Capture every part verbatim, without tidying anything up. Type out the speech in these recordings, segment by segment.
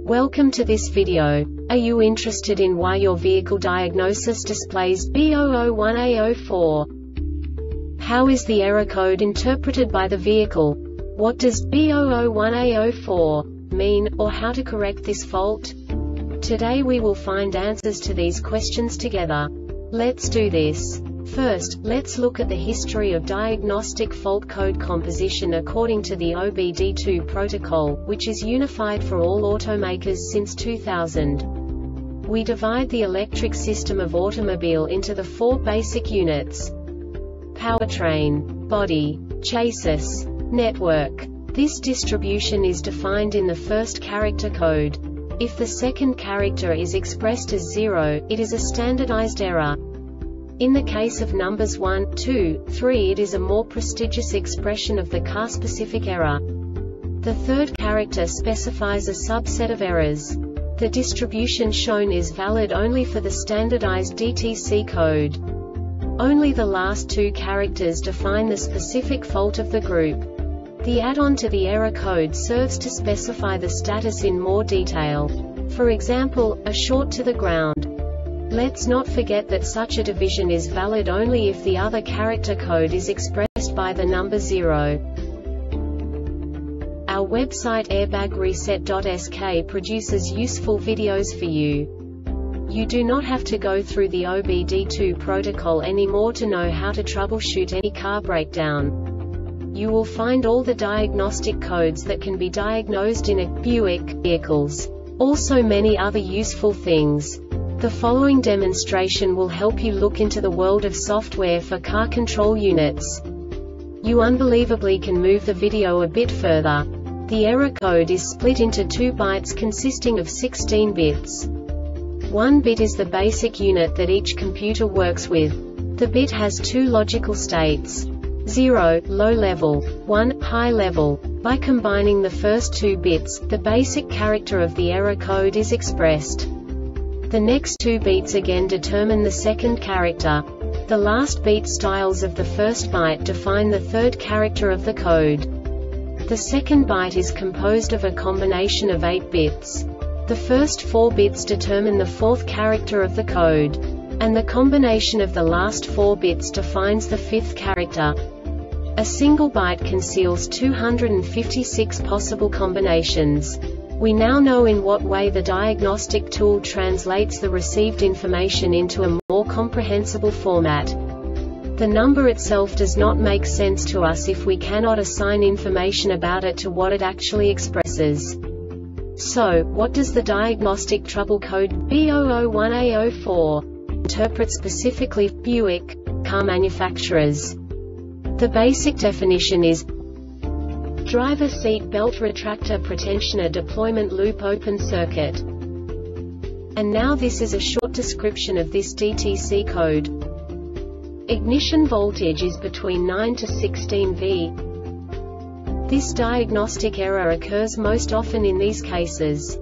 Welcome to this video. Are you interested in why your vehicle diagnosis displays B zero zero one A zero four? How is the error code interpreted by the vehicle? What does B zero zero one A zero four mean, or how to correct this fault? Today we will find answers to these questions together. Let's do this. First, let's look at the history of diagnostic fault code composition according to the O B D two protocol, which is unified for all automakers since two thousand. We divide the electric system of automobile into the four basic units: powertrain, body, chassis, network. This distribution is defined in the first character code. If the second character is expressed as zero, it is a standardized error. In the case of numbers one, two, three, it is a more prestigious expression of the car-specific error. The third character specifies a subset of errors. The distribution shown is valid only for the standardized D T C code. Only the last two characters define the specific fault of the group. The add-on to the error code serves to specify the status in more detail. For example, a short to the ground. Let's not forget that such a division is valid only if the other character code is expressed by the number zero. Our website airbag reset dot S K produces useful videos for you. You do not have to go through the O B D two protocol anymore to know how to troubleshoot any car breakdown. You will find all the diagnostic codes that can be diagnosed in a Buick vehicles. Also many other useful things. The following demonstration will help you look into the world of software for car control units. You unbelievably can move the video a bit further. The error code is split into two bytes consisting of sixteen bits. One bit is the basic unit that each computer works with. The bit has two logical states: zero, low level, one, high level. By combining the first two bits, the basic character of the error code is expressed. The next two beats again determine the second character. The last beat styles of the first byte define the third character of the code. The second byte is composed of a combination of eight bits. The first four bits determine the fourth character of the code. And the combination of the last four bits defines the fifth character. A single byte conceals two hundred fifty-six possible combinations. We now know in what way the diagnostic tool translates the received information into a more comprehensible format. The number itself does not make sense to us if we cannot assign information about it to what it actually expresses. So, what does the diagnostic trouble code B zero zero one A zero four interpret specifically for Buick car manufacturers? The basic definition is driver seat belt retractor pretensioner deployment loop open circuit. And now this is a short description of this D T C code. Ignition voltage is between nine to sixteen volts. This diagnostic error occurs most often in these cases: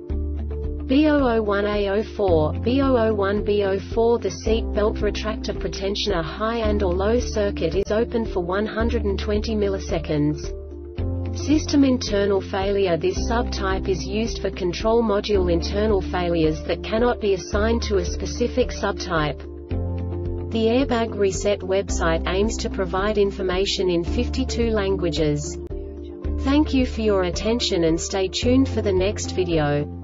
B zero zero one A zero four, B zero zero one B zero four. The seat belt retractor pretensioner high and or low circuit is open for one hundred twenty milliseconds. System internal failure. This subtype is used for control module internal failures that cannot be assigned to a specific subtype. The Airbag Reset website aims to provide information in fifty-two languages. Thank you for your attention and stay tuned for the next video.